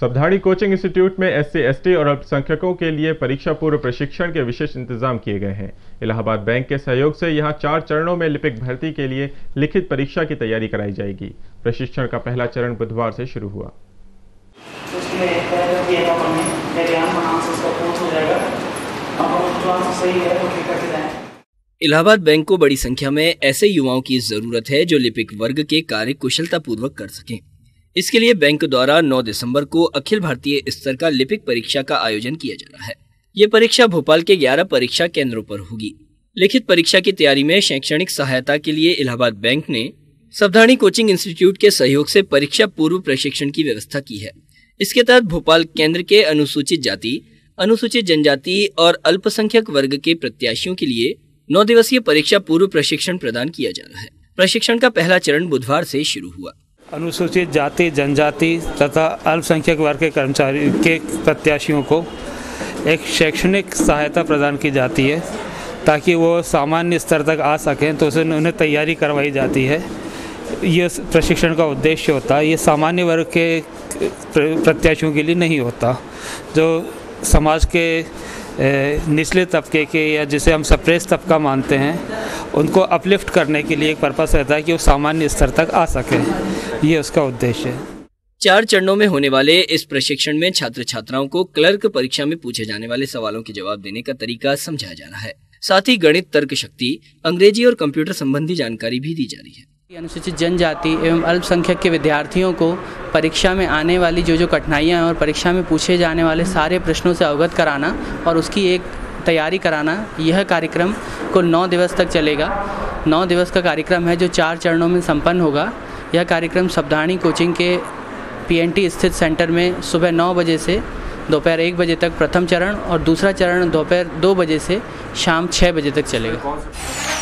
सावधानी coaching institute में SC, ST और अल्पसंख्यकों के लिए परीक्षा पूर्व प्रशिक्षण के विशेष इंतजाम किए गए हैं। इलाहाबाद बैंक के सहयोग से यहां 4 चरणों में लिपिक भर्ती के लिए लिखित परीक्षा की तैयारी कराई जाएगी। प्रशिक्षण का पहला चरण बुधवार से शुरू हुआ। इलाहाबाद बैंक को बड़ी संख्या में ऐसे युवाओं की जरूरत है जो लिपिक वर्ग के कार्य कुशलता पूर्वक कर सकें। इसके लिए बैंक द्वारा 9 दिसंबर को अखिल भारतीय स्तर का लिपिक परीक्षा का आयोजन किया जा रहा है। ये परीक्षा भोपाल के 11 परीक्षा केंद्रों पर होगी। लिखित परीक्षा की तैयारी में शैक्षणिक सहायता के लिए इलाहाबाद बैंक ने सावधानी कोचिंग इंस्टीट्यूट के सहयोग से परीक्षा पूर्व प्रशिक्षण की व्यवस्था की है। इसके तहत भोपाल केंद्र के अनुसूचित जाति, अनुसूचित जनजाति और अल्पसंख्यक वर्ग के प्रत्याशियों के लिए 9 दिवसीय परीक्षा पूर्व प्रशिक्षण प्रदान किया जा रहा है। प्रशिक्षण का पहला चरण बुधवार से शुरू हुआ। अनुसूचित जाति, जनजाति तथा अल्पसंख्यक वर्ग के कर्मचारी के प्रत्याशियों को एक शैक्षणिक सहायता प्रदान की जाती है ताकि वो सामान्य स्तर तक आ सकें, तो उन्हें तैयारी करवाई जाती है। ये प्रशिक्षण का उद्देश्य होता है। ये सामान्य वर्ग के प्रत्याशियों के लिए नहीं होता, जो समाज के निचले तबके के या जिसे हम सप्रेस तबका मानते हैं, उनको अपलिफ्ट करने के लिए एक पर्पस रहता है कि वो सामान्य स्तर तक आ सके। ये उसका उद्देश्य है। 4 चरणों में होने वाले इस प्रशिक्षण में छात्र छात्राओं को क्लर्क परीक्षा में पूछे जाने वाले सवालों के जवाब देने का तरीका समझाया जा रहा है। साथ ही गणित, तर्क शक्ति, अंग्रेजी और कंप्यूटर संबंधी जानकारी भी दी जा रही है। अनुसूचित जनजाति एवं अल्पसंख्यक के विद्यार्थियों को परीक्षा में आने वाली जो कठिनाइयाँ हैं और परीक्षा में पूछे जाने वाले सारे प्रश्नों से अवगत कराना और उसकी एक तैयारी कराना, यह कार्यक्रम कुल 9 दिवस तक चलेगा। 9 दिवस का कार्यक्रम है जो 4 चरणों में संपन्न होगा। यह कार्यक्रम सावधानी कोचिंग के PNT स्थित सेंटर में सुबह 9 बजे से दोपहर 1 बजे तक प्रथम चरण और दूसरा चरण दोपहर 2 बजे से शाम 6 बजे तक चलेगा।